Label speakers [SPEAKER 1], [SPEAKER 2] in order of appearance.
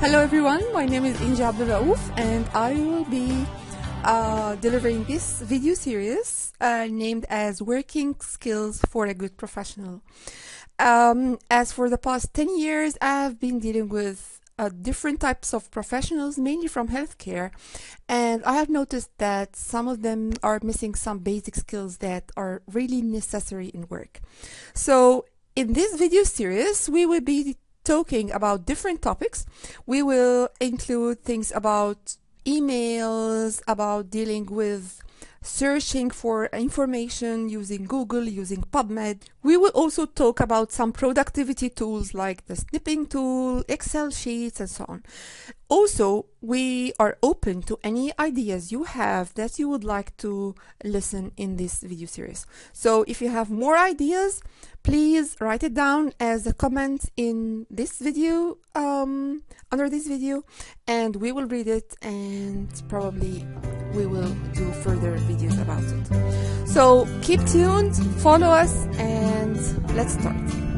[SPEAKER 1] Hello everyone, my name is Inja Abdulraouf and I will be delivering this video series named as Working Skills for a Good Professional. As for the past 10 years, I've been dealing with different types of professionals, mainly from healthcare, and I have noticed that some of them are missing some basic skills that are really necessary in work. So in this video series, we will be talking about different topics. We will include things about emails, about dealing with searching for information using Google, using PubMed. We will also talk about some productivity tools like the snipping tool, Excel sheets, and so on. Also, we are open to any ideas you have that you would like to listen in this video series. So if you have more ideas, please write it down as a comment in this video, under this video, and we will read it and probably we will do further videos about it. So keep tuned, follow us, and let's start.